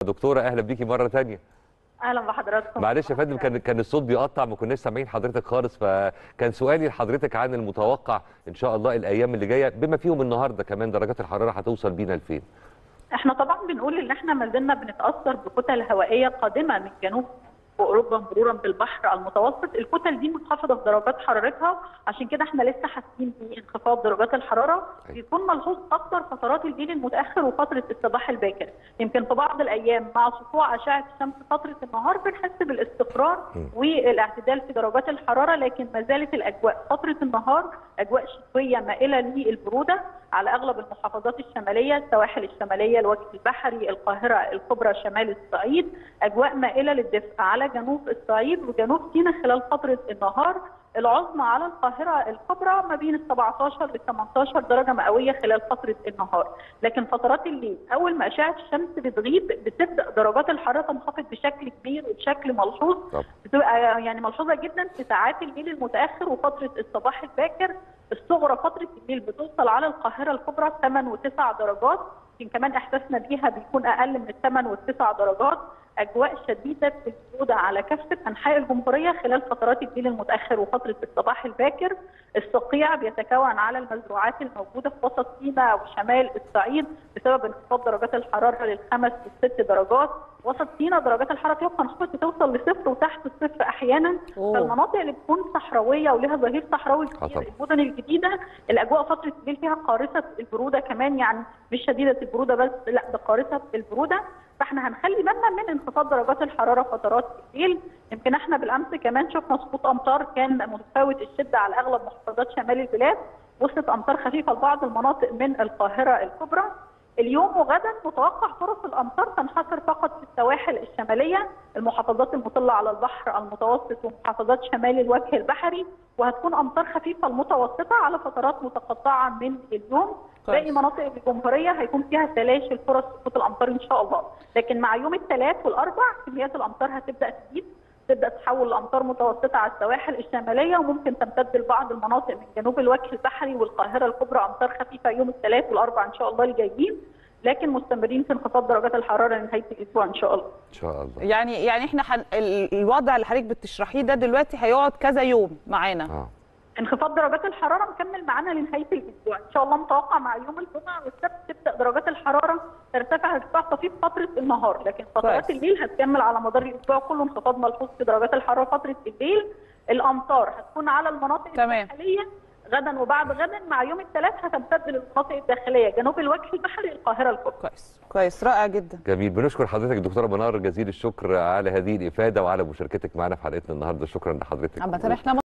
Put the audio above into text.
دكتورة اهلا بيكي مرة تانية. اهلا بحضراتكم. معلش يا فندم كان الصوت بيقطع، ما كناش سامعين حضرتك خالص، فكان سؤالي لحضرتك عن المتوقع ان شاء الله الايام اللي جايه بما فيهم النهارده كمان درجات الحراره هتوصل بينا لفين؟ احنا طبعا بنقول ان احنا ما زلنا بنتاثر بكتل هوائيه قادمه من جنوب اوروبا مرورا بالبحر المتوسط. الكتل دي منخفضه في درجات حرارتها، عشان كده احنا لسه حاسين بانخفاض درجات الحراره. بيكون ملحوظ اكثر فترات الليل المتاخر وفتره الصباح الباكر. يمكن في بعض الايام مع سطوع اشعه الشمس فتره النهار بنحس بالاستقرار والاعتدال في درجات الحراره، لكن ما زالت الاجواء فتره النهار اجواء شتويه مائله للبروده على اغلب المحافظات الشماليه، السواحل الشماليه، الوجه البحري، القاهره الكبرى، شمال الصعيد، اجواء مائله للدفء على جنوب الصعيد وجنوب سيناء خلال فتره النهار. العظمى على القاهره الكبرى ما بين 17 ل 18 درجه مئويه خلال فتره النهار، لكن فترات الليل اول ما اشعه الشمس بتغيب بتبدا درجات الحراره تنخفض بشكل كبير وبشكل ملحوظ. بتبقى يعني ملحوظه جدا في ساعات الليل المتاخر وفتره الصباح الباكر. الصغرى فتره الليل بتوصل على القاهره الكبرى 8 و9 درجات، يمكن كمان احساسنا بيها بيكون اقل من 8 و9 درجات. اجواء شديده البروده على كافه انحاء الجمهوريه خلال فترات الليل المتاخر وفتره الصباح الباكر. الصقيع بيتكون على المزروعات الموجوده في وسط سيناء وشمال الصعيد بسبب انخفاض درجات الحراره لل5 و6 درجات. وسط سيناء درجات الحراره فيها بتنخفض توصل لصفر وتحت الصفر احيانا. فالمناطق اللي بتكون صحراويه ولها ظهير صحراوي كبير، المدن الجديده الاجواء فتره الليل فيها قارصه البروده كمان، يعني مش شديده البروده بس، لا ده قارصه البروده. فاحنا هنخلي بالنا من انخفاض درجات الحراره فترات الليل. يمكن احنا بالامس كمان شفنا سقوط امطار كان متفاوت الشده على اغلب محافظات شمال البلاد، وصلت امطار خفيفه لبعض المناطق من القاهره الكبرى. اليوم وغدا متوقع فرص الامطار تنحصر فقط في السواحل الشماليه، المحافظات المطله على البحر المتوسط ومحافظات شمال الوجه البحري، وهتكون امطار خفيفه المتوسطه على فترات متقطعه من اليوم. باقي مناطق الجمهوريه هيكون فيها تلاشي فرص سقوط الامطار ان شاء الله، لكن مع يوم الثلاث والاربع كميات الامطار هتبدا تزيد، تبدا تحول لامطار متوسطه على السواحل الشماليه، وممكن تمتد لبعض المناطق من جنوب الوجه البحري والقاهره الكبرى امطار خفيفه يوم الثلاث والاربع ان شاء الله اللي جايين، لكن مستمرين في انخفاض درجات الحراره لنهايه الاسبوع ان شاء الله. ان شاء الله. يعني احنا الوضع اللي حضرتك بتشرحيه ده دلوقتي هيقعد كذا يوم معانا. انخفاض درجات الحراره مكمل معانا لنهايه الاسبوع ان شاء الله. متوقع مع يوم الجمعه والسبت تبدا درجات الحراره ترتفع ارتفاع طفيف فتره النهار، لكن فترات الليل هتكمل على مدار الاسبوع كله انخفاض ملحوظ في درجات الحراره فتره الليل. الامطار هتكون على المناطق الساحليه غدا وبعد غدا، مع يوم الثلاث هتمتد للمناطق الداخليه جنوب الوجه البحري القاهره الكبرى. كويس رائع جدا. جميل، بنشكر حضرتك دكتوره منار جزيل الشكر على هذه الافاده وعلى مشاركتك معنا في حلقتنا النهارده. شكرا لحضرتك.